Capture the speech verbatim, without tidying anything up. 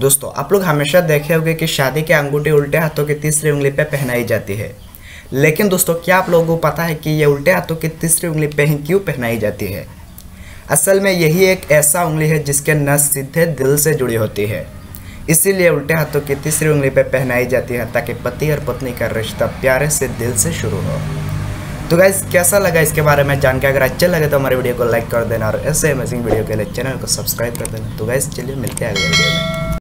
दोस्तों आप लोग हमेशा देखे होंगे कि शादी की अंगूठी उल्टे हाथों की तीसरी उंगली पे पहनाई जाती है। लेकिन दोस्तों क्या आप लोगों को पता है कि ये उल्टे हाथों की तीसरी उंगली पे ही क्यों पहनाई जाती है? असल में यही एक ऐसा उंगली है जिसके नस सीधे दिल से जुड़ी होती है, इसीलिए उल्टे हाथों की तीसरी उंगली पे पहनाई जाती है ताकि पति और पत्नी का रिश्ता प्यारे से दिल से शुरू हो। तो गाइस कैसा लगा इसके बारे में जान के? अगर अच्छे लगे तो हमारे वीडियो को लाइक कर देना और ऐसे अमेजिंग वीडियो के लिए चैनल को सब्सक्राइब कर देना। तो गाइस चलिए मिलते हैं अगले वीडियो में।